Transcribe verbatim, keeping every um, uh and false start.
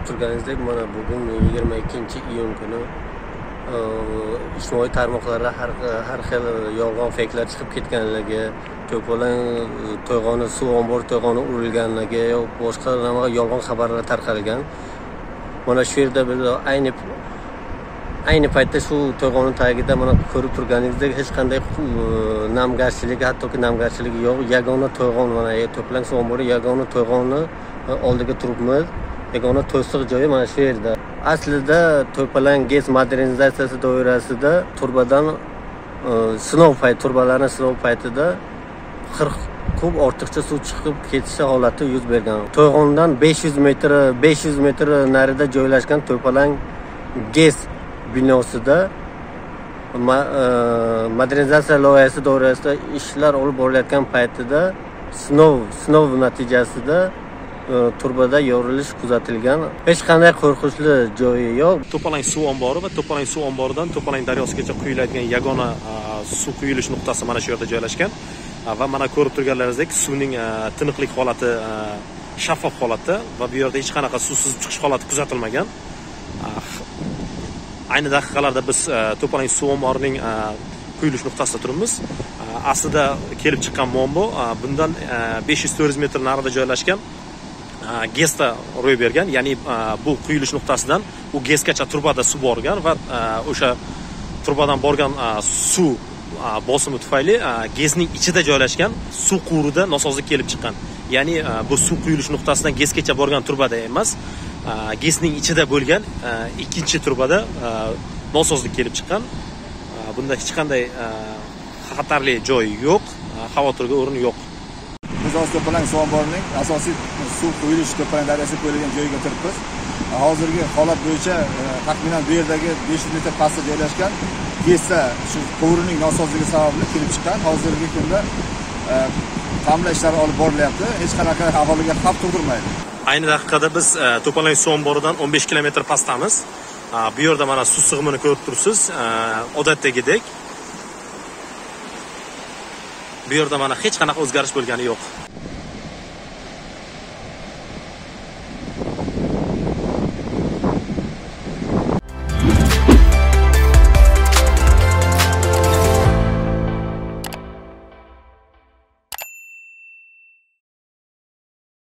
turganingizdek, mana bugun yigirma ikkinchi iyun kuni ijtimoiy tarmoqlarda har har xil yolg'on fake'lar chiqib ketganligi, To'polang to'yg'oni suv ombori to'yg'oni urilganligi, boshqa yolg'on xabarlar tarqalgan. Mana shu yerda biz ayni ayni paytda shu to'yg'oni tagida mana ko'rib turganingizdek hech qanday namgarchilik, hattoki namgarchilik yo'q. Yagona to'yg'on, mana To'polang suv ombori yagona to'yg'oni oldiga turibmiz. Yagona to'siq joyi mana shu yerda. Aslida To'polang GES modernizatsiyasi doirasida turbadan sinov payti, turbalarning sinov paytida qirq kub ortiqcha suv chiqib ketishi holati yuz bergan. To'yg'ondan besh yuz metr besh yuz metr narida joylashgan To'polang GES binosida modernizatsiya loyihasi doirasida ishlar olib borilayotgan paytida sinov sinov natijasida turbada yorilish kuzatilgan. Hech qanday qo'rqinchli joyi yo'q. To'polang suv ombori va To'polang suv omboridan To'polang daryosigacha quyiladigan yagona suv quyilish nuqtasi mana shu yerda joylashgan. Va mana ko'rib turganlaringizdek, suvning tiniqlik holati shaffof holatda va bu yerda hech qanaqa suv sizib chiqish holati kuzatilmagan. Ayni daqiqalarda biz To'polang suv omborining quyilish nuqtasida turibmiz. Aslida kelib chiqqan muammo bundan besh yuz to'rt yuz metr narida joylashgan GESda ro'y bergan. Ya'ni bu quyilish nuqtasidan u GESgacha turbada suv borgan va o'sha turbadan borgan suv bosimi tufayli GESning ichida joylashgan suv quvurida nosozlik kelib chiqqan. Ya'ni bu suv quyilish nuqtasidan GESgacha borgan turbada emas, GESning ichida bo'lgan ikkinchi turbada nosozlik kelib chiqqan. Bunda hech qanday xatarli joy yo'q, xavotirga o'rin yo'q. Biz To'polang suv omborining asosiy suv quyilish To'polang daryosiga qo'yilgan joyiga turibmiz. Hozirgi holat bo'yicha taxminan bu yerdagi besh yuz metr pastda joylashgan GESda shu quvurning nosozligi sababli kelib chiqqan. Hozirgi kunda ta'mirlash ishlari olib borilyapti. Hech qanaqa aholiga xavf tug'dirmaydi. Ayni daqiqada biz To'polang suv omboridan o'n besh kilometr pastdamiz. Bu yerda mana suv sig'imini ko'rib turibsiz, odatdagidek. Bu yerda mana hech qanaqa o'zgarish bo'lgani yo'q.